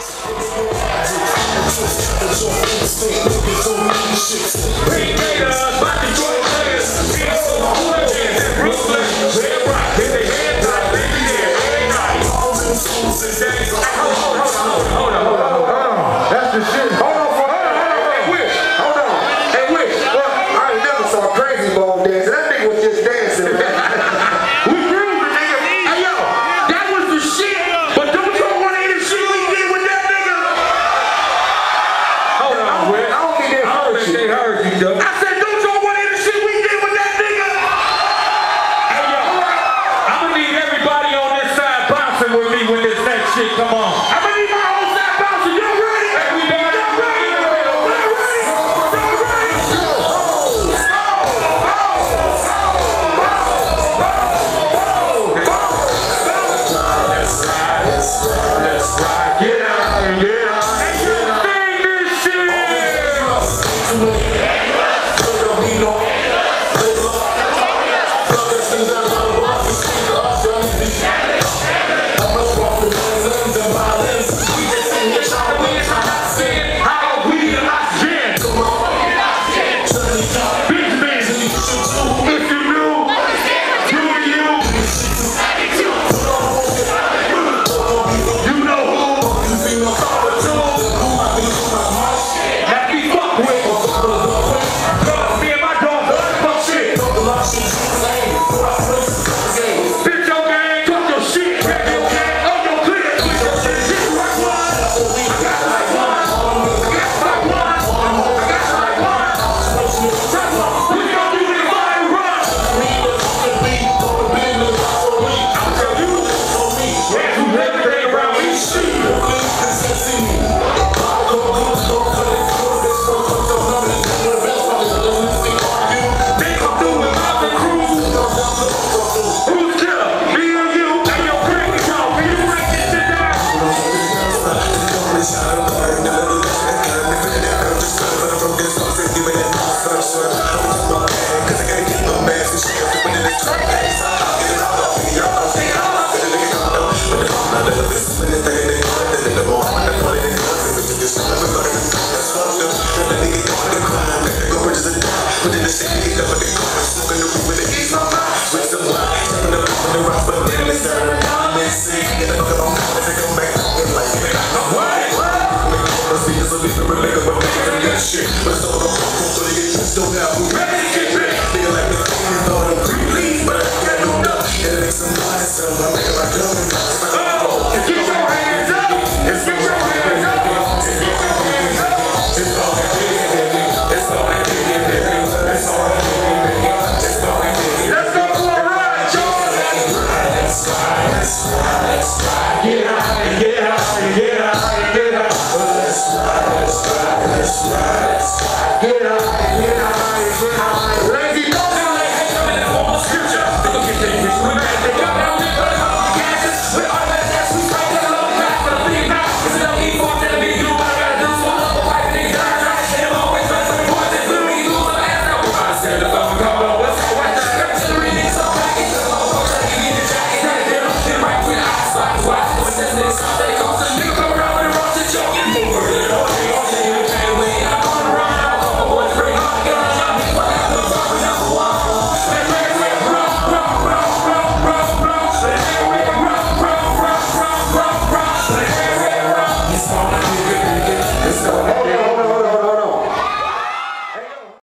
That's the shit. Hold on. Hey, Wish. Hold on. Hey, Wish. Well, I ain't never saw a crazy ball dance. That nigga was just dancing. We grew the nigga. Hey, yo, that was the shit. But don't you want to hear the shit we did with that nigga? Hold on, Wish. I don't think they heard you, though. I said, don't you want to hear the shit we did with that nigga? Hey, yo, I'm going to need everybody on this side bouncing with me when this next shit come on. I'm going to need my whole side bouncing. You ready? Hey, we done. But